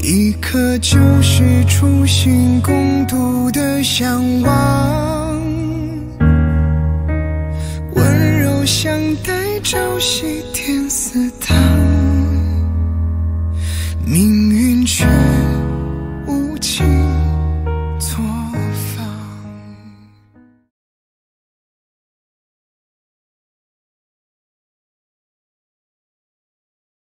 一颗就是初心共度的向往，温柔相待，朝夕添丝汤。明